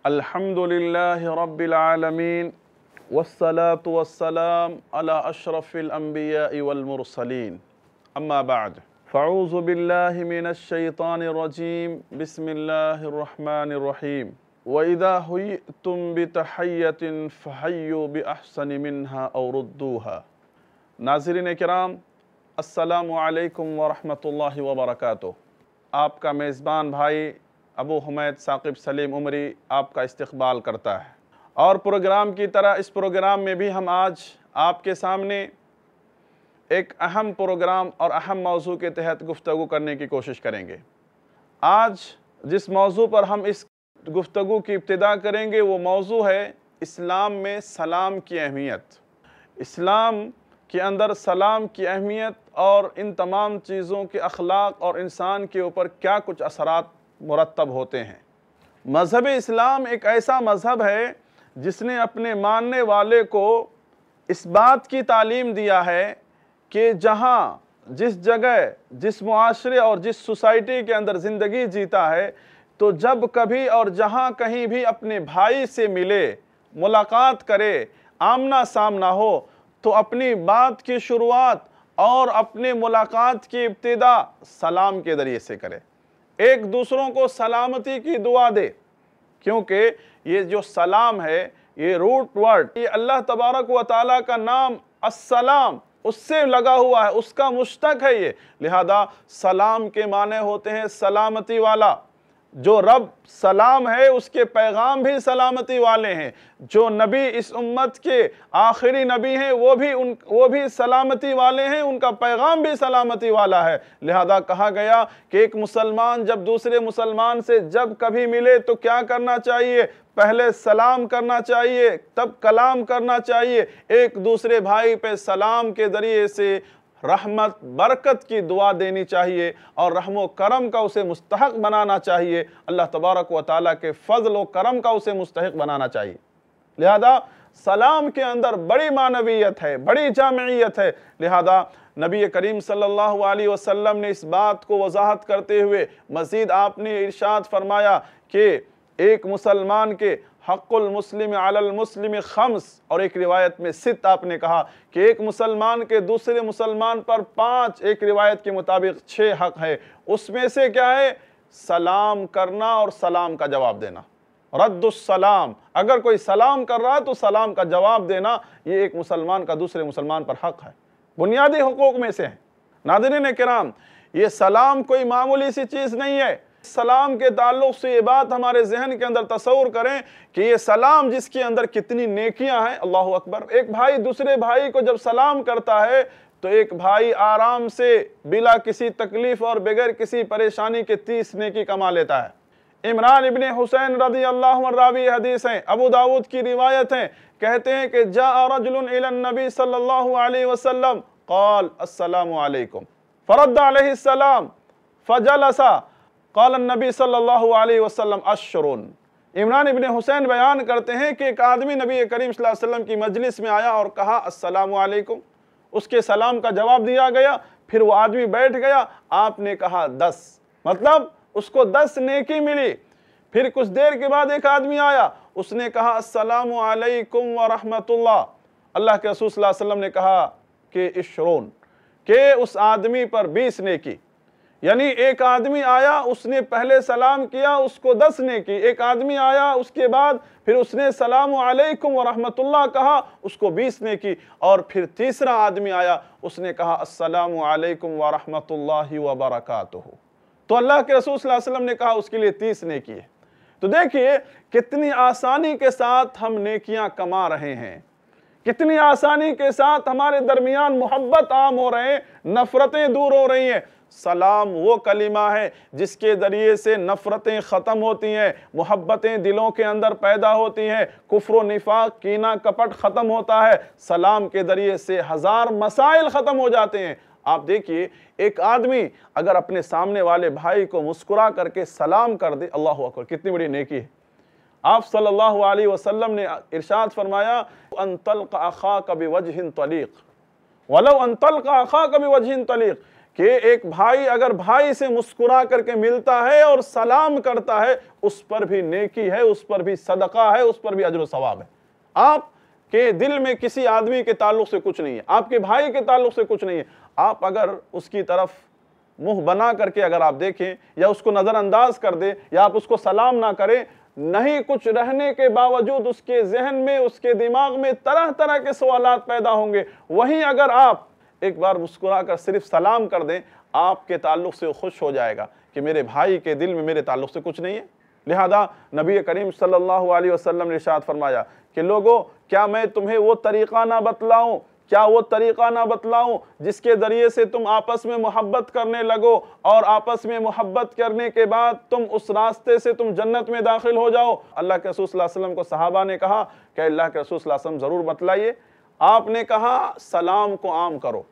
अल्हम्दुलिल्लाहि रब्बिल आलमीन वस्सलातु वस्सलाम अला अशरफिल अंबिया'i वल मुरसलीन अम्मा बाद फ़अऊज़ु बिल्लाहि मिनश शैतानिर रजीम बिस्मिल्लाहिर रहमानिर रहीम व इज़ा हुय्यितुम बितहय्यतिन फ़हय्यु बिअहसनि मिन्हा औ रुद्दूहा। नाज़रीन किराम, अस्सलामु अलैकुम व रहमतुल्लाहि व बरकातुहू। आपका मेज़बान भाई अबू हुमैद साकिब सलीम उमरी आपका इस्तक़बाल करता है और प्रोग्राम की तरह इस प्रोग्राम में भी हम आज आपके सामने एक अहम प्रोग्राम और अहम मौजू के तहत गुफ्तगू करने की कोशिश करेंगे। आज जिस मौजू पर हम इस गुफ्तगू की इब्तिदा करेंगे वो मौजू है इस्लाम में सलाम की अहमियत। इस्लाम के अंदर सलाम की अहमियत और इन तमाम चीज़ों के अखलाक और इंसान के ऊपर क्या कुछ असरात मुरत्तब होते हैं। मज़हब इस्लाम एक ऐसा मज़हब है जिसने अपने मानने वाले को इस बात की तालीम दिया है कि जहाँ जिस जगह जिस मुआशरे और जिस सोसाइटी के अंदर ज़िंदगी जीता है तो जब कभी और जहाँ कहीं भी अपने भाई से मिले, मुलाकात करे, आमना सामना हो तो अपनी बात की शुरुआत और अपने मुलाकात की इब्तिदा सलाम के ज़रिए से करे, एक दूसरों को सलामती की दुआ दे। क्योंकि ये जो सलाम है ये रूट वर्ड, ये अल्लाह तबारक व तआला का नाम अस्सलाम उससे लगा हुआ है, उसका मुश्तक है ये। लिहाजा सलाम के माने होते हैं सलामती वाला। जो रब सलाम है उसके पैगाम भी सलामती वाले हैं। जो नबी इस उम्मत के आखिरी नबी हैं वो भी सलामती वाले हैं, उनका पैगाम भी सलामती वाला है। लिहाजा कहा गया कि एक मुसलमान जब दूसरे मुसलमान से जब कभी मिले तो क्या करना चाहिए? पहले सलाम करना चाहिए, तब कलाम करना चाहिए। एक दूसरे भाई पे सलाम के ज़रिए से रहमत बरकत की दुआ देनी चाहिए और रहमो करम का उसे मुस्तहक बनाना चाहिए। अल्लाह तबारक व तआला के फज़ल व करम का उसे मुस्तहक बनाना चाहिए। लिहाजा सलाम के अंदर बड़ी मानवियत है, बड़ी जामियत है। लिहाजा नबी करीम सल्लल्लाहु अलैहि वसल्लम ने इस बात को वजाहत करते हुए मज़ीद आपने इरशाद फरमाया कि एक मुसलमान के हक़्क़ुल मुस्लिम अलल मुस्लिम खम्स, और एक रिवायत में सित आपने कहा कि एक मुसलमान के दूसरे मुसलमान पर 5, एक रिवायत के मुताबिक 6 हक़ है। उसमें से क्या है? सलाम करना और सलाम का जवाब देना। रद्दुस सलाम, अगर कोई सलाम कर रहा है तो सलाम का जवाब देना, ये एक मुसलमान का दूसरे मुसलमान पर हक़ है, बुनियादी हुकूक में से है। नाज़रीन किराम, ये सलाम कोई मामूली सी चीज़ नहीं है। सलाम के ताल्लुक़ से ये बात हमारे जहन के अंदर तसव्वुर करें कि ये सलाम जिसके अंदर कितनी नेकियां हैं। अल्लाहु अकबर। एक भाई दूसरे भाई को जब सलाम करता है तो एक भाई आराम से बिला किसी तकलीफ और बगैर किसी परेशानी के 30 नेकी कमा लेता है। इमरान इब्ने हुसैन रज़ी अल्लाहु अन्हु रावी हदीस हैं, अबू दाऊद की रिवायत है, कहते हैं कि जा रजुलुन इलन नबी सल्लल्लाहु अलैहि वसल्लम क़ाल अस्सलामु अलैकुम फरद्द अलैहि सलाम फजलसा क़ाल नबी सल्लल्लाहु अलैहि वसल्लम अश्रुन। इमरान इब्ने हुसैन बयान करते हैं कि एक आदमी नबी करीम सल्लल्लाहु अलैहि वसल्लम की मजलिस में आया और कहा अस्सलामु अलैकुम, उसके सलाम का जवाब दिया गया, फिर वो आदमी बैठ गया, आपने कहा 10, मतलब उसको 10 नेकी मिली। फिर कुछ देर के बाद एक आदमी आया, उसने कहा अस्सलामु अलैकुम व रहमतुल्लाह, अल्लाह के रसूल सल्लल्लाहु अलैहि वसल्लम ने कहा कि इश्रून, के उस आदमी पर 20 नेकी। यानी एक आदमी आया, उसने पहले सलाम किया, उसको 10 नेकी। एक आदमी आया उसके बाद फिर उसने सलामु अलैकुम व रहमतुल्लाह कहा, उसको 20 नेकी। और फिर तीसरा आदमी आया, उसने कहा अस्सलामु अलैकुम व रहमतुल्लाहि व बरकातुहू, तो अल्लाह के रसूल सल्लल्लाहु अलैहि वसल्लम ने कहा उसके लिए 30 नेकी है। तो देखिए कितनी आसानी के साथ हम नेकियां कमा रहे हैं, कितनी आसानी के साथ हमारे दरमियान मोहब्बत आम हो रहे हैं, नफरतें दूर हो रही हैं। सलाम वो कलिमा है जिसके ज़रिए से नफ़रतें ख़त्म होती हैं, मोहब्बतें दिलों के अंदर पैदा होती हैं, कुफ्र व निफाक कीना कपट ख़त्म होता है। सलाम के ज़रिए से 1000 मसाइल ख़त्म हो जाते हैं। आप देखिए एक आदमी अगर अपने सामने वाले भाई को मुस्कुरा करके सलाम कर दे, अल्लाहु अकबर, कितनी बड़ी नेकी है। आप सल्लल्लाहु अलैहि वसल्लम ने इरशाद फरमाया अन तल्क़ा अख़ाका बिवजहिन तलीक़ वलौ अन तल्क़ा अख़ाका बिवजहिन तलीक़, کہ ایک بھائی اگر بھائی سے مسکرا کر کے ملتا ہے اور سلام کرتا ہے، اس پر بھی نیکی ہے، اس پر بھی صدقہ ہے، اس پر بھی اجر و ثواب ہے۔ آپ کے دل میں کسی آدمی کے تعلق سے کچھ نہیں ہے، آپ کے بھائی کے تعلق سے کچھ نہیں ہے، آپ اگر اس کی طرف منہ بنا کر کے اگر آپ دیکھیں یا اس کو نظر انداز کر دیں یا آپ اس کو سلام نہ کریں، نہیں کچھ رہنے کے باوجود اس کے ذہن میں، اس کے دماغ میں طرح طرح کے سوالات پیدا ہوں گے۔ وہیں اگر آپ ایک بار مسکرا کر صرف سلام کر دیں، آپ کے تعلق سے وہ خوش ہو جائے گا کہ میرے بھائی کے دل میں میرے تعلق سے کچھ نہیں ہے۔ لہذا نبی کریم صلی اللہ علیہ وسلم نے ارشاد فرمایا کہ لوگو، کیا میں تمہیں وہ طریقہ نہ بتلاؤں، کیا وہ طریقہ نہ بتلاؤں جس کے ذریعے سے تم آپس میں محبت کرنے لگو، اور آپس میں محبت کرنے کے بعد تم اس راستے سے تم جنت میں داخل ہو جاؤ۔ اللہ کے رسول صلی اللہ علیہ وسلم کو صحابہ نے کہا کہ اللہ کے رسول صلی اللہ علیہ وسلم ضرور بتلائیے۔ آپ نے کہا سلام کو عام کرو،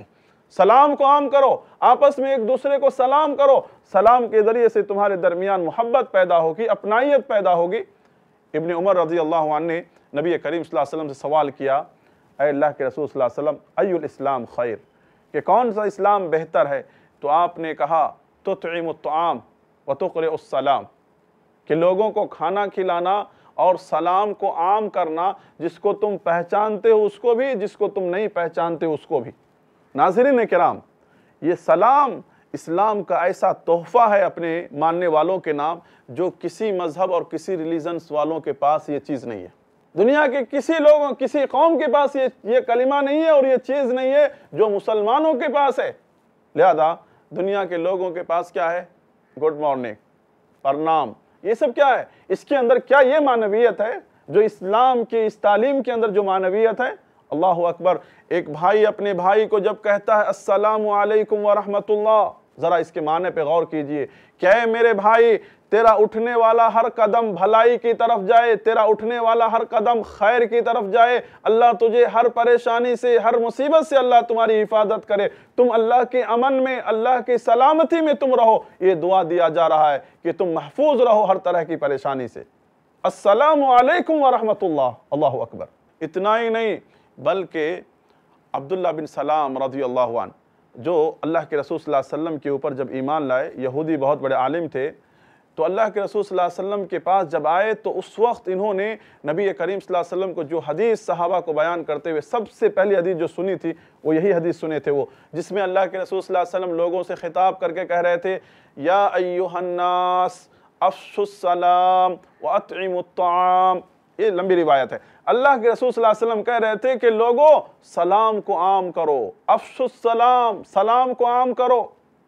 سلام کو عام کرو، آپس میں ایک دوسرے کو سلام کرو، سلام کے ذریعے سے تمہارے درمیان محبت پیدا ہوگی، اپنائیت پیدا ہوگی۔ ابن عمر رضی اللہ عنہ نے نبی کریم صلی اللہ علیہ وسلم سے سوال کیا، اے اللہ کے رسول صلی اللہ علیہ وسلم، ای الاسلام خیر، کہ کون سا اسلام بہتر ہے؟ تو آپ نے کہا تطعم الطعام وتقرئ السلام، کہ لوگوں کو کھانا کھلانا اور سلام کو عام کرنا، جس کو تم پہچانتے ہو اس کو بھی، جس کو تم نہیں پہچانتے اس کو بھی۔ ناظرین کرام، یہ سلام اسلام کا ایسا تحفہ ہے اپنے ماننے والوں کے نام، جو کسی مذہب اور کسی ریلیجنس والوں کے پاس یہ چیز نہیں ہے۔ دنیا کے کسی لوگوں، کسی قوم کے پاس یہ کلمہ نہیں ہے اور یہ چیز نہیں ہے جو مسلمانوں کے پاس ہے۔ لہذا دنیا کے لوگوں کے پاس کیا ہے؟ گڈ مارننگ، پرنام، یہ سب کیا ہے؟ اس کے اندر کیا یہ معنویت ہے جو اسلام کی اس تعلیم کے اندر جو معنویت ہے؟ اللہ اکبر۔ ایک بھائی اپنے بھائی کو جب کہتا ہے السلام علیکم ورحمۃ اللہ، ذرا اس کے معنی پہ غور کیجئے کہ اے میرے بھائی، تیرا اٹھنے والا ہر قدم بھلائی کی طرف جائے، تیرا اٹھنے والا ہر قدم خیر کی طرف جائے، اللہ تجھے ہر پریشانی سے، ہر مصیبت سے اللہ تمہاری حفاظت کرے، تم اللہ کے امن میں، اللہ کی سلامتی میں تم رہو۔ یہ دعا دیا جا رہا ہے کہ تم محفوظ رہو ہر طرح کی پریشانی سے۔ السلام علیکم ورحمۃ اللہ، اللہ اکبر۔ اتنا ہی نہیں بلکہ عبداللہ بن سلام رضی اللہ عنہ، جو اللہ کے رسول صلی اللہ علیہ وسلم کے اوپر جب ایمان لائے، یہودی بہت بڑے عالم تھے، تو اللہ کے رسول صلی اللہ علیہ وسلم کے پاس جب آئے تو اس وقت انہوں نے نبی کریم صلی اللہ علیہ وسلم کو جو حدیث صحابہ کو بیان کرتے ہوئے سب سے پہلی حدیث جو سنی تھی، وہ یہی حدیث سنے تھے، وہ جس میں اللہ کے رسول صلی اللہ علیہ وسلم لوگوں سے خطاب کر کے کہہ رہے تھے، یا ایھا الناس افشوا السلام واطعموا الطعام۔ یہ لمبی روایت ہے۔ اللہ کے رسول صلی اللہ علیہ وسلم کہہ رہے تھے کہ لوگوں، سلام کو عام کرو، افشوا السلام، سلام کو عام کرو۔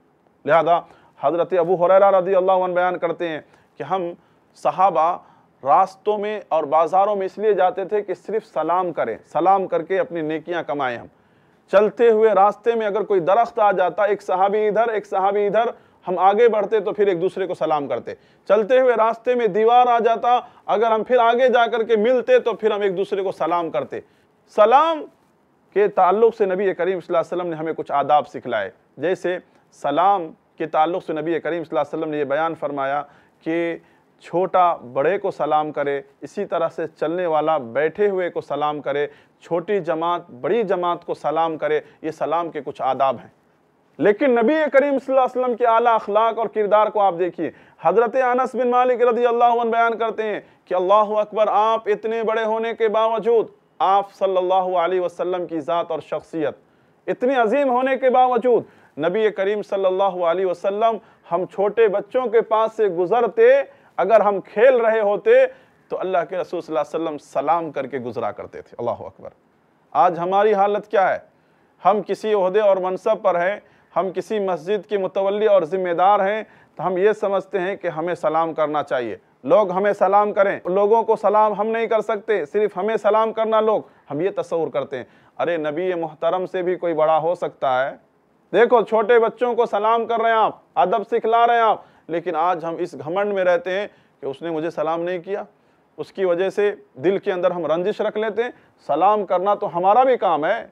لہذا حضرت ابو ہریرہ رضی اللہ عنہ بیان کرتے ہیں کہ ہم صحابہ راستوں میں اور بازاروں میں اس لیے جاتے تھے کہ صرف سلام کریں، سلام کر کے اپنی نیکیاں کمائیں۔ ہم چلتے ہوئے راستے میں اگر کوئی درخت آ جاتا، ایک صحابی ادھر ایک صحابی ادھر، ہم آگے بڑھتے تو پھر ایک دوسرے کو سلام کرتے۔ چلتے ہوئے راستے میں دیوار آ جاتا، اگر ہم پھر آگے جا کر کے ملتے تو پھر ہم ایک دوسرے کو سلام کرتے۔ سلام کے تعلق سے نبی کریم صلی اللہ علیہ وسلم نے ہمیں کچھ آداب سکھلائے، جیسے سلام کے تعلق سے نبی کریم صلی اللہ علیہ وسلم نے یہ بیان فرمایا کہ چھوٹا بڑے کو سلام کرے، اسی طرح سے چلنے والا بیٹھے ہوئے کو سلام کرے، چھوٹی جماعت بڑی جماعت کو سلام کرے۔ یہ سلام کے کچھ آداب ہیں۔ لیکن نبی کریم صلی اللہ علیہ وسلم کے اعلیٰ اخلاق اور کردار کو آپ دیکھیے۔ حضرت انس بن مالک رضی اللہ عنہ بیان کرتے ہیں کہ اللہ اکبر، آپ اتنے بڑے ہونے کے باوجود، آپ صلی اللہ علیہ وسلم کی ذات اور شخصیت اتنی عظیم ہونے کے باوجود، نبی کریم صلی اللہ علیہ وسلم ہم چھوٹے بچوں کے پاس سے گزرتے، اگر ہم کھیل رہے ہوتے تو اللہ کے رسول صلی اللہ علیہ وسلم سلام کر کے گزرا کرتے تھے۔ اللہ اکبر۔ آج ہماری حالت کیا ہے؟ ہم کسی عہدے اور منصب پر ہیں، ہم کسی مسجد کے متولی اور ذمہ دار ہیں، تو ہم یہ سمجھتے ہیں کہ ہمیں سلام کرنا چاہیے، لوگ ہمیں سلام کریں، لوگوں کو سلام ہم نہیں کر سکتے، صرف ہمیں سلام کرنا لوگ، ہم یہ تصور کرتے ہیں۔ ارے نبی محترم سے بھی کوئی بڑا ہو سکتا ہے۔ دیکھو چھوٹے بچوں کو سلام کر رہے ہیں آپ، ادب سکھلا رہے ہیں آپ، لیکن آج ہم اس گھمنڈ میں رہتے ہیں کہ اس نے مجھے سلام نہیں کیا، اس کی وجہ سے دل کے اندر ہم رنجش رکھ لیتے ہیں۔ سلام کرنا تو ہمارا بھی کام ہے۔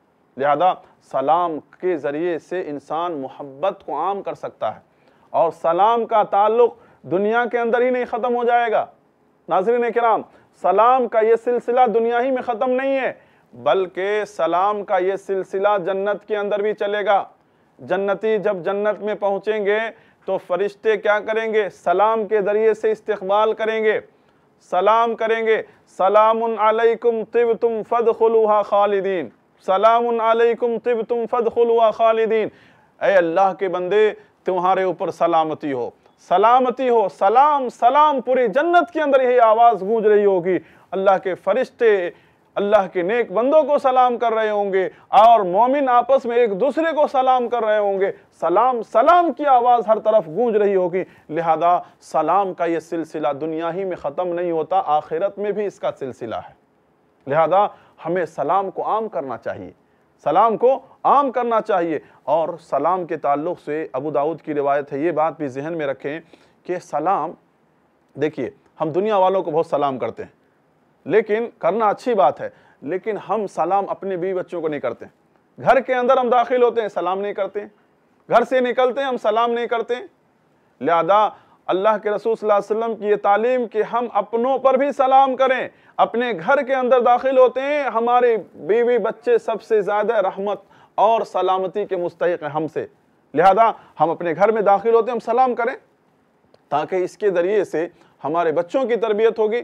لہذا سلام کے ذریعے سے انسان محبت کو عام کر سکتا ہے، اور سلام کا تعلق دنیا کے اندر ہی نہیں ختم ہو جائے گا۔ ناظرین کرام، سلام کا یہ سلسلہ دنیا ہی میں ختم نہیں ہے، بلکہ سلام کا یہ سلسلہ جنت کے اندر بھی چلے گا۔ जन्नती जब जन्नत में पहुंचेंगे तो फरिश्ते क्या करेंगे, सलाम के ज़रिए से इस्तकबाल करेंगे, सलाम करेंगे, सलामुन अलैकुम तिब्तुम फदखुलूहा खालिदीन, सलामुन अलैकुम तिब्तुम फदखुलूहा खालिदीन। ऐ अल्लाह के बंदे, तुम्हारे ऊपर सलामती हो, सलामती हो, सलाम सलाम। पूरी जन्नत के अंदर यही आवाज़ गूंज रही होगी, अल्लाह के फरिश्ते अल्लाह के नेक बंदों को सलाम कर रहे होंगे और मोमिन आपस में एक दूसरे को सलाम कर रहे होंगे। सलाम सलाम की आवाज़ हर तरफ गूंज रही होगी। लिहाजा सलाम का ये सिलसिला दुनिया ही में ख़त्म नहीं होता, आखिरत में भी इसका सिलसिला है। लिहाजा हमें सलाम को आम करना चाहिए, सलाम को आम करना चाहिए। और सलाम के ताल्लुक़ से अबू दाऊद की रिवायत है, ये बात भी जहन में रखें कि सलाम, देखिए हम दुनिया वालों को बहुत सलाम करते हैं, लेकिन करना अच्छी बात है, लेकिन हम सलाम अपने बीवी बच्चों को नहीं करते। घर के अंदर हम दाखिल होते हैं, सलाम नहीं करते, घर से निकलते हैं, हम सलाम नहीं करते। लिहाजा अल्लाह के रसूल सल्लल्लाहु अलैहि वसल्लम की ये तालीम कि हम अपनों पर भी सलाम करें। अपने घर के अंदर दाखिल होते हैं, हमारे बीवी बच्चे सबसे ज़्यादा रहमत और सलामती के मुस्तहिक हैं हमसे। लिहाजा हम अपने घर में दाखिल होते हैं, हम सलाम करें, ताकि इसके ज़रिए से हमारे बच्चों की तरबियत होगी।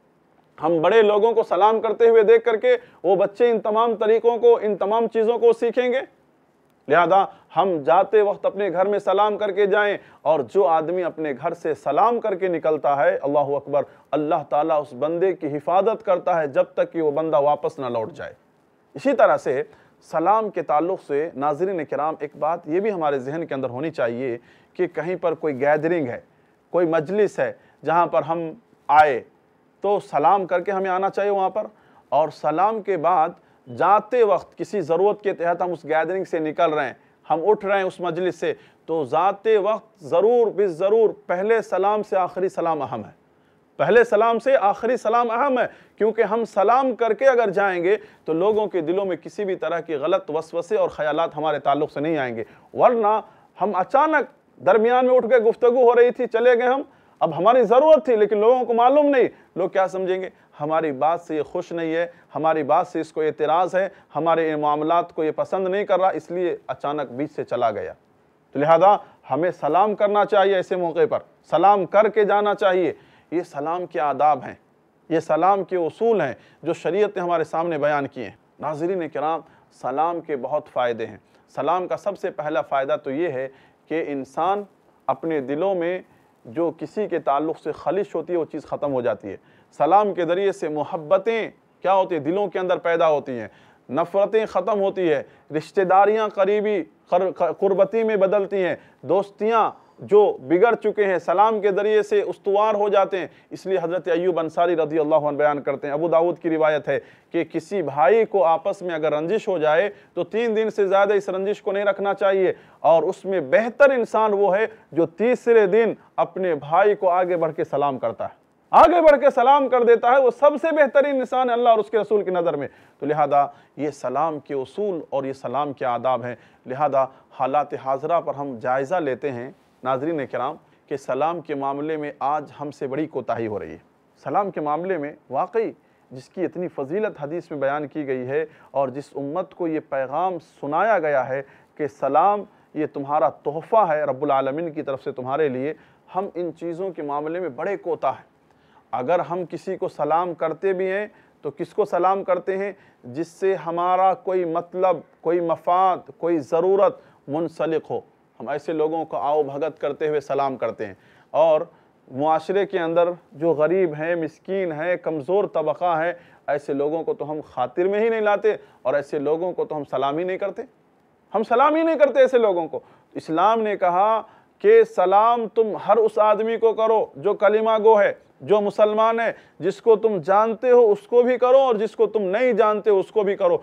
हम बड़े लोगों को सलाम करते हुए देख करके वो बच्चे इन तमाम तरीक़ों को, इन तमाम चीज़ों को सीखेंगे। लिहाजा हम जाते वक्त अपने घर में सलाम करके जाएं, और जो आदमी अपने घर से सलाम करके निकलता है, अल्लाहु अकबर, अल्लाह ताला उस बंदे की हिफाजत करता है जब तक कि वो बंदा वापस ना लौट जाए। इसी तरह से सलाम के ताल्लुक़ से नाज़रीन किराम एक बात ये भी हमारे जहन के अंदर होनी चाहिए कि कहीं पर कोई गैदरिंग है, कोई मजलिस है जहाँ पर हम आए तो सलाम करके हमें आना चाहिए वहाँ पर। और सलाम के बाद जाते वक्त किसी ज़रूरत के तहत हम उस गैदरिंग से निकल रहे हैं, हम उठ रहे हैं उस मजलिस से, तो जाते वक्त ज़रूर बिज़रूर पहले सलाम से आखिरी सलाम अहम है, पहले सलाम से आखिरी सलाम अहम है। क्योंकि हम सलाम करके अगर जाएंगे तो लोगों के दिलों में किसी भी तरह की गलत वसवसे और ख़यालात हमारे ताल्लुक़ से नहीं आएंगे। वरना हम अचानक दरमियान में उठ के गुफ्तगू हो रही थी, चले गए हम, अब हमारी ज़रूरत थी लेकिन लोगों को मालूम नहीं, लोग क्या समझेंगे, हमारी बात से ये खुश नहीं है, हमारी बात से इसको एतराज़ है, हमारे इन मामलात को ये पसंद नहीं कर रहा, इसलिए अचानक बीच से चला गया। तो लिहाजा हमें सलाम करना चाहिए, ऐसे मौके पर सलाम करके जाना चाहिए। ये सलाम के आदाब हैं, ये सलाम के उसूल हैं जो शरीयत ने हमारे सामने बयान किए हैं। नाज़रीन किराम, सलाम के बहुत फ़ायदे हैं। सलाम का सबसे पहला फ़ायदा तो ये है कि इंसान अपने दिलों में जो किसी के ताल्लुक़ से खलिश होती है वो चीज़ ख़त्म हो जाती है। सलाम के ज़रिए से मोहब्बतें क्या होती है, दिलों के अंदर पैदा होती हैं, नफ़रतें ख़त्म होती है, रिश्तेदारियाँ करीबी क़ुरबती में बदलती हैं, दोस्तियाँ जो बिगड़ चुके हैं सलाम के ज़रिए से उस्तवार हो जाते हैं। इसलिए हज़रत अय्यूब अंसारी रज़ी अल्लाह अन्हु बयान करते हैं, अबू दाऊद की रिवायत है कि किसी भाई को आपस में अगर रंजिश हो जाए तो 3 दिन से ज़्यादा इस रंजिश को नहीं रखना चाहिए, और उसमें बेहतर इंसान वो है जो तीसरे दिन अपने भाई को आगे बढ़ के सलाम करता है, आगे बढ़ के सलाम कर देता है, वो सबसे बेहतरीन इंसान है अल्लाह और उसके रसूल की नज़र में। तो लिहाजा ये सलाम के उसूल और ये सलाम के आदाब हैं। लिहाजा हालात हाज़रा पर हम जायज़ा लेते हैं नाज़रीन किराम कि सलाम के मामले में आज हमसे बड़ी कोताही हो रही है। सलाम के मामले में वाकई जिसकी इतनी फजीलत हदीस में बयान की गई है और जिस उम्मत को ये पैगाम सुनाया गया है कि सलाम ये तुम्हारा तोहफ़ा है रब्बुल आलमीन की तरफ से तुम्हारे लिए, हम इन चीज़ों के मामले में बड़े कोताह हैं। अगर हम किसी को सलाम करते भी हैं तो किसको सलाम करते हैं, जिससे हमारा कोई मतलब, कोई मफाद, कोई ज़रूरत मुंसलिक हो। हम ऐसे लोगों को आओ भगत करते हुए सलाम करते हैं, और मुआशरे के अंदर जो गरीब हैं, मिस्कीन हैं, कमज़ोर तबक़ा है, ऐसे लोगों को तो हम खातिर में ही नहीं लाते, और ऐसे लोगों को तो हम सलाम ही नहीं करते, हम सलाम ही नहीं करते ऐसे लोगों को। इस्लाम ने कहा कि सलाम तुम हर उस आदमी को करो जो कलिमा गो है, जो मुसलमान है, जिसको तुम जानते हो उसको भी करो और जिसको तुम नहीं जानते उसको भी करो।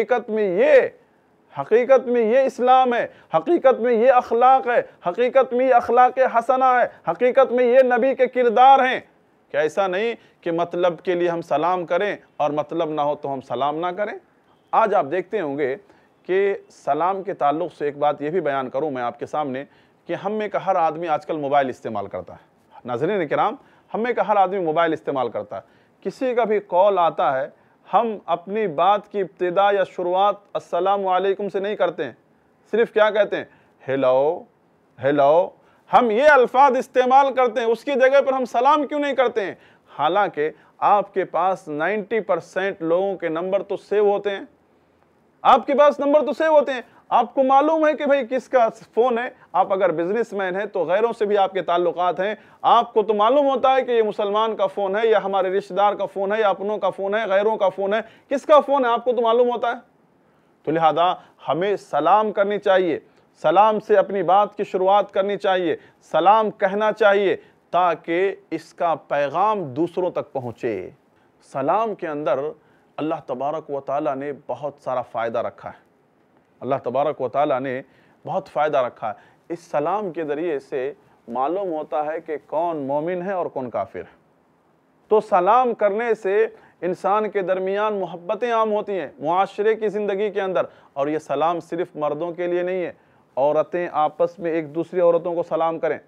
हकीकत में ये इस्लाम है, हकीकत में ये अखलाक है, हकीकत में ये अखलाक हसना है, हकीकत में ये नबी के किरदार हैं। क्या ऐसा नहीं कि मतलब के लिए हम सलाम करें और मतलब ना हो तो हम सलाम ना करें। आज आप देखते होंगे कि सलाम के ताल्लुक़ से एक बात ये भी बयान करूँ मैं आपके सामने कि हम में का हर आदमी आजकल मोबाइल इस्तेमाल करता है। नाज़रीन किराम, हम में का हर आदमी मोबाइल इस्तेमाल करता है। किसी का भी कॉल आता है, हम अपनी बात की इब्तिदा या शुरुआत अस्सलाम वालेकुम से नहीं करते हैं, सिर्फ क्या कहते हैं, ہیلو ہیلو، ہم یہ الفاظ استعمال کرتے ہیں، اس کی جگہ پر ہم سلام کیوں نہیں کرتے ہیں؟ حالانکہ آپ کے پاس 90% لوگوں کے نمبر تو سیو ہوتے ہیں، آپ کے پاس نمبر تو سیو ہوتے ہیں، آپ کو معلوم ہے کہ بھئی کس کا فون ہے، آپ اگر بزنس مین ہیں تو غیروں سے بھی آپ کے تعلقات ہیں، آپ کو تو معلوم ہوتا ہے کہ یہ مسلمان کا فون ہے یا ہمارے رشتہ دار کا فون ہے یا اپنوں کا فون ہے، غیروں کا فون ہے، کس کا فون ہے آپ کو تو معلوم ہوتا ہے۔ تو لہذا ہمیں سلام کرنی چاہیے، سلام سے اپنی بات کی شروعات کرنی چاہیے، سلام کہنا چاہیے تاکہ اس کا پیغام دوسروں تک پہنچے۔ سلام کے اندر اللہ تبارک و تعالیٰ نے بہت سارا فائدہ رکھا ہے، اللہ تبارک و تعالیٰ نے بہت فائدہ رکھا ہے۔ اس سلام کے ذریعے سے معلوم ہوتا ہے کہ کون مومن ہے اور کون کافر ہے۔ تو سلام کرنے سے انسان کے درمیان محبتیں عام ہوتی ہیں معاشرے کی زندگی کے اندر، اور یہ سلام صرف مردوں کے لیے نہیں ہے، عورتیں آپس میں ایک دوسری عورتوں کو سلام کریں،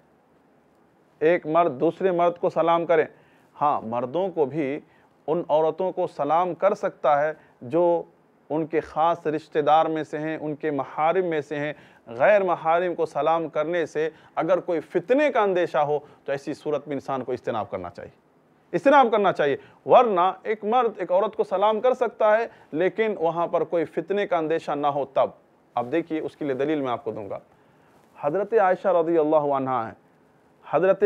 ایک مرد دوسرے مرد کو سلام کریں۔ ہاں، مردوں کو بھی ان عورتوں کو سلام کر سکتا ہے جو ان کے خاص رشتہ دار میں سے ہیں، ان کے محارم میں سے ہیں۔ غیر محارم کو سلام کرنے سے اگر کوئی فتنے کا اندیشہ ہو تو ایسی صورت میں انسان کو اجتناب کرنا چاہیے، اجتناب کرنا چاہیے، ورنہ ایک مرد ایک عورت کو سلام کر سکتا ہے لیکن وہاں پر کوئی فتنے کا اندیشہ نہ ہو تب۔ اب دیکھیے اس کے لیے دلیل میں آپ کو دوں گا۔ حضرت عائشہ رضی اللہ عنہا ہیں، حضرت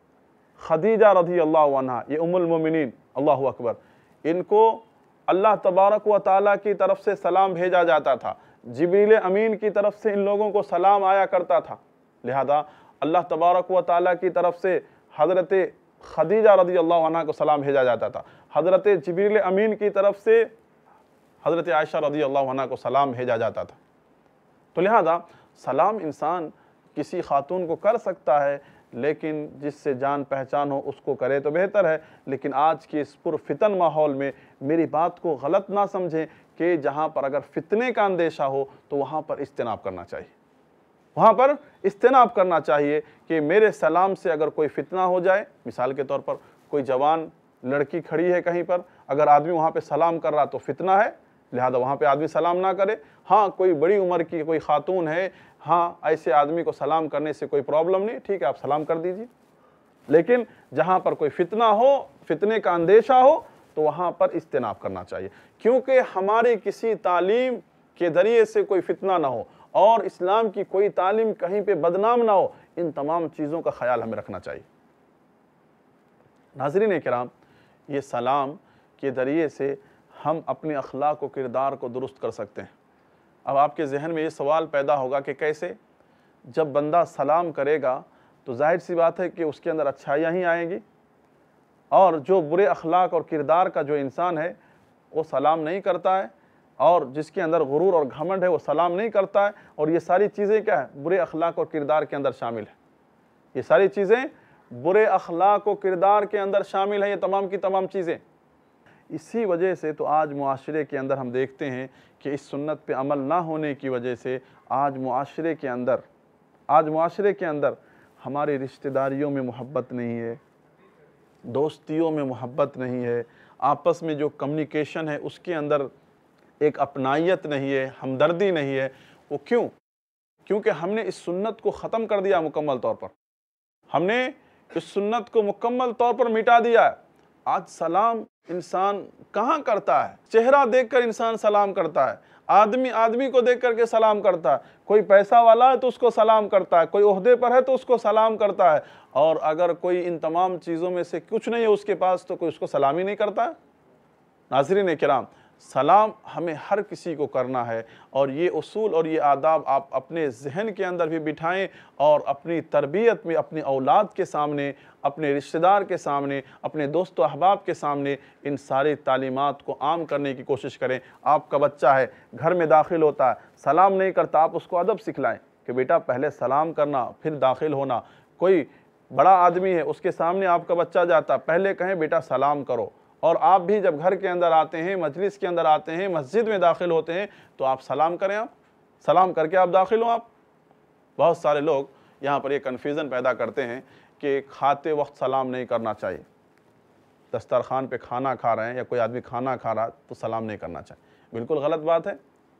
خدیجہ رضی اللہ عنہا، یہ ام المومنین، اللہ اکبر، ان کو اللہ تبارک و تعالیٰ کی طرف سے سلام بھیجا جاتا تھا، جبریل امین کی طرف سے ان لوگوں کو سلام آیا کرتا تھا، لہذا اللہ تبارک و تعالیٰ کی طرف سے حضرت خدیجہ رضی اللہ عنہ کو سلام بھیجا جاتا تھا، حضرت جبریل امین کی طرف سے حضرت عائشہ رضی اللہ عنہ کو سلام بھیجا جاتا تھا۔ تو لہذا سلام انسان کسی خاتون کو کر سکتا ہے، لیکن جس سے جان پہچان ہو اس کو کرے تو بہتر ہے، لیکن آج کی اس پرفتن ماحول میں میری بات کو غلط نہ سمجھیں کہ جہاں پر اگر فتنے کا اندیشہ ہو تو وہاں پر اجتناب کرنا چاہیے، وہاں پر اجتناب کرنا چاہیے کہ میرے سلام سے اگر کوئی فتنہ ہو جائے، مثال کے طور پر کوئی جوان لڑکی کھڑی ہے کہیں پر، اگر آدمی وہاں پہ سلام کر رہا تو فتنہ ہے، لہذا وہاں پہ آدمی سلام نہ کرے۔ ہاں، کوئی بڑی عمر کی کوئی خاتون ہے، ہاں ایسے آدمی کو سلام کرنے سے کوئی پرابلم نہیں، ٹھیک ہے آپ سلام کر دیجیے، لیکن جہاں پر کوئی فتنہ ہو، فتنے کا اندیشہ ہو تو وہاں پر اجتناب کرنا چاہیے، کیونکہ ہماری کسی تعلیم کے ذریعے سے کوئی فتنہ نہ ہو اور اسلام کی کوئی تعلیم کہیں پہ بدنام نہ ہو، ان تمام چیزوں کا خیال ہمیں رکھنا چاہیے۔ ناظرین کرام، یہ سلام کے ذریعے سے ہم اپنے اخلاق و کردار کو درست کر سکتے ہیں۔ اب آپ کے ذہن میں یہ سوال پیدا ہوگا کہ کیسے؟ جب بندہ سلام کرے گا تو ظاہر سی بات ہے کہ اس کے اندر اچھائیاں ہی آئیں گی، اور جو برے اخلاق اور کردار کا جو انسان ہے وہ سلام نہیں کرتا ہے، اور جس کے اندر غرور اور گھمنڈ ہے وہ سلام نہیں کرتا ہے، اور یہ ساری چیزیں کیا ہے؟ برے اخلاق اور کردار کے اندر شامل ہے۔ یہ ساری چیزیں برے اخلاق و کردار کے اندر شامل ہیں، یہ تمام کی تمام چیزیں۔ اسی وجہ سے تو آج معاشرے کے اندر ہم دیکھتے ہیں کہ اس سنت پہ عمل نہ ہونے کی وجہ سے آج معاشرے کے اندر ہماری رشتہ داریوں میں محبت نہیں ہے، دوستیوں میں محبت نہیں ہے، آپس میں جو کمیونیکیشن ہے اس کے اندر ایک اپنائیت نہیں ہے، ہمدردی نہیں ہے۔ وہ کیوں؟ کیونکہ ہم نے اس سنت کو ختم کر دیا مکمل طور پر، ہم نے اس سنت کو مکمل طور پر مٹا دیا ہے۔ آج سلام انسان کہاں کرتا ہے؟ چہرہ دیکھ کر انسان سلام کرتا ہے، آدمی آدمی کو دیکھ کر کے سلام کرتا ہے، کوئی پیسہ والا ہے تو اس کو سلام کرتا ہے، کوئی عہدے پر ہے تو اس کو سلام کرتا ہے، اور اگر کوئی ان تمام چیزوں میں سے کچھ نہیں ہے اس کے پاس تو کوئی اس کو سلام ہی نہیں کرتا ہے۔ ناظرین کرام، سلام ہمیں ہر کسی کو کرنا ہے، اور یہ اصول اور یہ آداب آپ اپنے ذہن کے اندر بھی بٹھائیں، اور اپنی تربیت میں اپنی اولاد کے سامنے، اپنے رشتہ دار کے سامنے، اپنے دوست و احباب کے سامنے ان ساری تعلیمات کو عام کرنے کی کوشش کریں۔ آپ کا بچہ ہے، گھر میں داخل ہوتا ہے، سلام نہیں کرتا، آپ اس کو ادب سکھلائیں کہ بیٹا پہلے سلام کرنا پھر داخل ہونا۔ کوئی بڑا آدمی ہے، اس کے سامنے آپ کا بچہ جاتا، پہلے کہیں بیٹا سلام کرو، اور آپ بھی جب گھر کے اندر آتے ہیں، مجلس کے اندر آتے ہیں، مسجد میں داخل ہوتے ہیں تو آپ سلام کریں، آپ سلام کر کے آپ داخل ہوں۔ آپ بہت سارے لوگ یہاں پر یہ کنفیوژن پیدا کرتے ہیں کہ کھاتے وقت سلام نہیں کرنا چاہیے، دسترخوان پہ کھانا کھا رہے ہیں یا کوئی آدمی کھانا کھا رہا تو سلام نہیں کرنا چاہیے۔ بالکل غلط بات ہے۔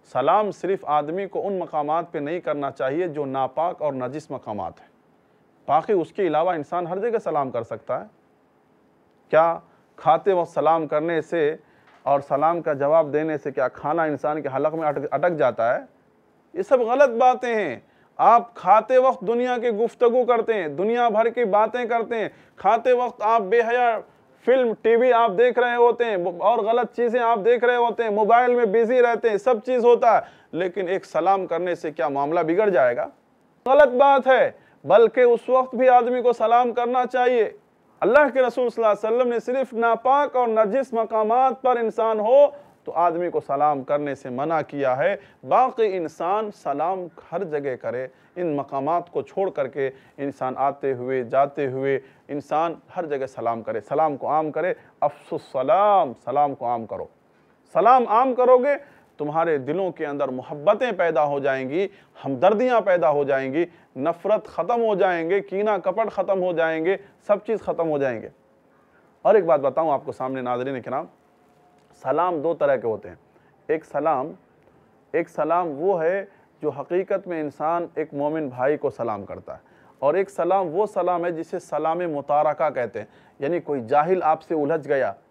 سلام صرف آدمی کو ان مقامات پہ نہیں کرنا چاہیے جو ناپاک اور نجس مقامات ہیں، باقی اس کے علاوہ انسان ہر جگہ سلام کر سکتا ہے۔ کیا کھاتے وقت سلام کرنے سے اور سلام کا جواب دینے سے کیا کھانا انسان کے حلق میں اٹک جاتا ہے؟ یہ سب غلط باتیں ہیں۔ آپ کھاتے وقت دنیا کی گفتگو کرتے ہیں، دنیا بھر کی باتیں کرتے ہیں، کھاتے وقت آپ بے حیا فلم ٹی وی آپ دیکھ رہے ہوتے ہیں اور غلط چیزیں آپ دیکھ رہے ہوتے ہیں، موبائل میں بیزی رہتے ہیں، سب چیز ہوتا ہے، لیکن ایک سلام کرنے سے کیا معاملہ بگڑ جائے گا؟ غلط بات ہے، بلکہ اس وقت بھی آدمی کو سلام کرنا چاہیے۔ اللہ کے رسول صلی اللہ علیہ وسلم نے صرف ناپاک اور نجس مقامات پر انسان ہو تو آدمی کو سلام کرنے سے منع کیا ہے، باقی انسان سلام ہر جگہ کرے، ان مقامات کو چھوڑ کر کے انسان آتے ہوئے جاتے ہوئے انسان ہر جگہ سلام کرے، سلام کو عام کرے۔ افشوا السلام، سلام کو عام کرو۔ سلام عام کرو گے تمہارے دلوں کے اندر محبتیں پیدا ہو جائیں گی، ہمدردیاں پیدا ہو جائیں گی، نفرت ختم ہو جائیں گے، کینہ کپٹ ختم ہو جائیں گے، سب چیز ختم ہو جائیں گے۔ اور ایک بات بتاؤں آپ کو سامنے ناظرین کرام، سلام دو طرح کے ہوتے ہیں۔ ایک سلام وہ ہے جو حقیقت میں انسان ایک مومن بھائی کو سلام کرتا ہے، اور ایک سلام وہ سلام ہے جسے سلام متارکہ کہتے ہیں، یعنی کوئی جاہل آپ سے الجھ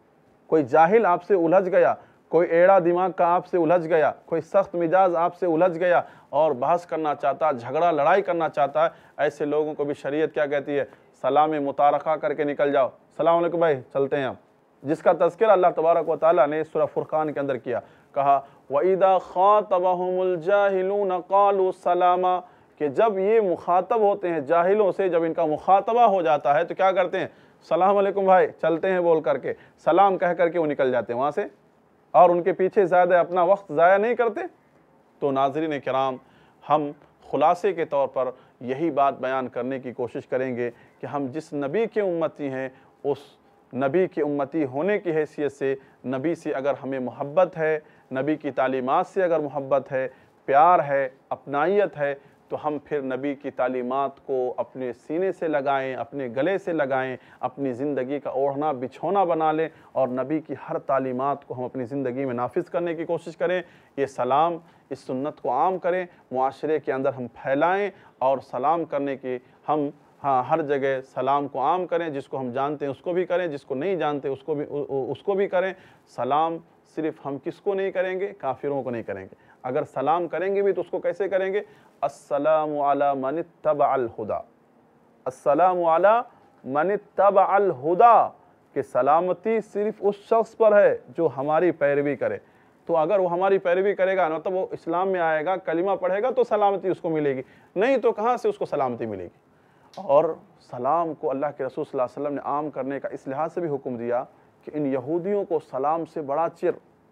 گیا، کوئی ایڑا دماغ کا آپ سے الجھ گیا، کوئی سخت مزاج آپ سے الجھ گیا اور بحث کرنا چاہتا ہے، جھگڑا لڑائی کرنا چاہتا ہے، ایسے لوگوں کو بھی شریعت کیا کہتی ہے؟ سلام متارکہ کر کے نکل جاؤ، السلام علیکم بھائی، چلتے ہیں ہم، جس کا تذکرہ اللہ تبارک و تعالیٰ نے سورہ فرقان کے اندر کیا، کہا وَإِذَا خَاطَبَهُمُ الْجَاهِلُونَ قَالُوا سَلَامًا، کہ جب یہ مخاطب ہوتے ہیں جاہلوں سے، جب ان کا مخاطبہ ہو جاتا ہے تو کیا کرتے ہیں؟ السلام علیکم بھائی، چلتے ہیں بول کر کے، سلام کہہ کر کے وہ نکل جاتے ہیں وہاں سے، اور ان کے پیچھے زیادہ اپنا وقت ضائع نہیں کرتے۔ تو ناظرین کرام، ہم خلاصے کے طور پر یہی بات بیان کرنے کی کوشش کریں گے کہ ہم جس نبی کے امتی ہیں، اس نبی کے امتی ہونے کی حیثیت سے نبی سے اگر ہمیں محبت ہے، نبی کی تعلیمات سے اگر محبت ہے، پیار ہے، اپنائیت ہے، تو ہم پھر نبی کی تعلیمات کو اپنے سینے سے لگائیں، اپنے گلے سے لگائیں، اپنی زندگی کا اوڑھنا بچھونا بنا لیں، اور نبی کی ہر تعلیمات کو ہم اپنی زندگی میں نافذ کرنے کی کوشش کریں۔ یہ سلام، اس سنت کو عام کریں، معاشرے کے اندر ہم پھیلائیں، اور سلام کرنے کی ہم ہر جگہ سلام کو عام کریں، جس کو ہم جانتے ہیں اس کو بھی کریں، جس کو نہیں جانتے اس کو بھی کریں۔ سلام صرف ہم کس کو نہیں کریں گے؟ کافروں کو نہیں کریں گے۔ اگر سلام کریں گے بھی تو اس کو کیسے کریں گے؟ السلام علی من اتبع الہدی، السلام علی من اتبع الہدی، کہ سلامتی صرف اس شخص پر ہے جو ہماری پیروی کرے۔ تو اگر وہ ہماری پیروی کرے گا، مطلب وہ اسلام میں آئے گا، کلمہ پڑھے گا، تو سلامتی اس کو ملے گی، نہیں تو کہاں سے اس کو سلامتی ملے گی؟ اور سلام کو اللہ کے رسول صلی اللہ علیہ وسلم نے عام کرنے کا اس لحاظ سے بھی حکم دیا کہ ان یہودیوں کو سلام سے بڑا چر،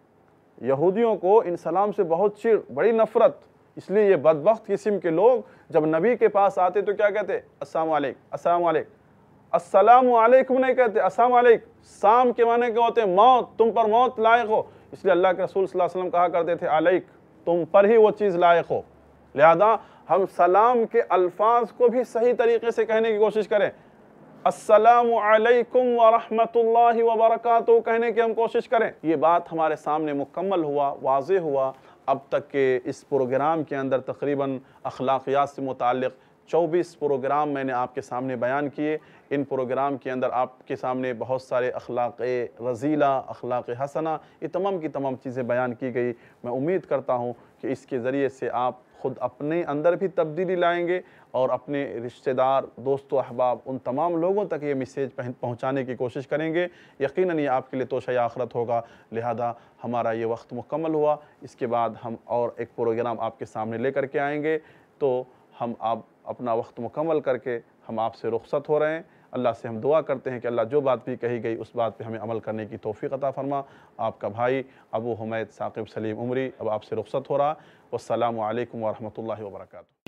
یہودیوں کو ان سلام سے بہت چر، بڑی نفرت، اس لیے یہ بدبخت قسم کے لوگ جب نبی کے پاس آتے تو کیا کہتے؟ السلام علیکم، السلام علیکم، السلام علیکم نہیں کہتے، السلام علیکم، سام کے معنی کیا ہوتے ہیں؟ موت، تم پر موت لائق ہو، اس لیے اللہ کے رسول صلی اللہ علیہ وسلم کہا کرتے تھے علیک، تم پر ہی وہ چیز لائق ہو۔ لہذا ہم سلام کے الفاظ کو بھی صحیح طریقے سے کہنے کی کوشش کریں، السلام علیکم ورحمۃ اللہ وبرکاتہ کہنے کی ہم کوشش کریں۔ یہ بات ہمارے سامنے مکمل ہوا، واضح ہوا۔ اب تک کے اس پروگرام کے اندر تقریباً اخلاقیات سے متعلق 24 پروگرام میں نے آپ کے سامنے بیان کیے۔ ان پروگرام کے اندر آپ کے سامنے بہت سارے اخلاق رذیلہ، اخلاق حسنہ، یہ تمام کی تمام چیزیں بیان کی گئی۔ میں امید کرتا ہوں کہ اس کے ذریعے سے آپ خود اپنے اندر بھی تبدیلی لائیں گے اور اپنے رشتہ دار، دوست و احباب، ان تمام لوگوں تک یہ میسیج پہنچانے کی کوشش کریں گے۔ یقیناً یہ آپ کے لیے توشہ آخرت ہوگا۔ لہذا ہمارا یہ وقت مکمل ہوا، اس کے بعد ہم اور ایک پروگرام آپ کے سامنے لے کر کے آئیں گے، تو ہم اب اپنا وقت مکمل کر کے ہم آپ سے رخصت ہو رہے ہیں۔ اللہ سے ہم دعا کرتے ہیں کہ اللہ جو بات بھی کہی گئی اس بات پہ ہمیں عمل کرنے کی توفیق عطا فرما۔ آپ کا بھائی ابو حمید ثاقب سلیم عمری اب آپ سے رخصت ہو رہا۔ والسلام علیکم ورحمۃ اللہ وبرکاتہ۔